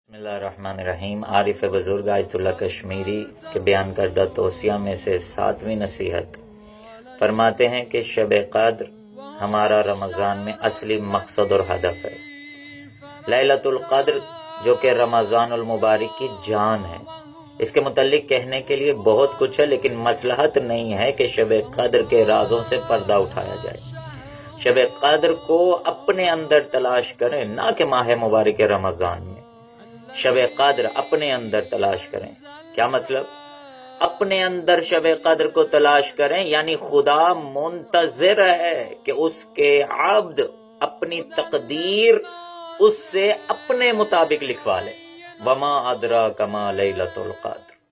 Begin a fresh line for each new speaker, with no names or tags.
बिस्मिल्लाहिर्रहमानिर्रहीम। आरिफ बुजुर्ग आयतुल्लाह कश्मीरी के बयान करदा तौसिया में से 7वीं नसीहत फरमाते हैं कि शब कद्र हमारा रमजान में असली मकसद और हदफ है। लैलतुल कद्र जो कि रमजानुल मुबारक की जान है, इसके मुतालिक कहने के लिए बहुत कुछ है, लेकिन मसलहत नहीं है कि शब कद्र के राजों से पर्दा उठाया जाए। शब कद्र को अपने अंदर तलाश करें, ना कि माह मुबारक रमजान में। शब कद्र अपने अंदर तलाश करें। क्या मतलब? अपने अंदर शब कद्र को तलाश करें, यानी खुदा मुंतजिर है कि उसके अब्द अपनी तकदीर उससे अपने मुताबिक लिखवा ले। वमा अदरा कमा लैलतुल कद्र।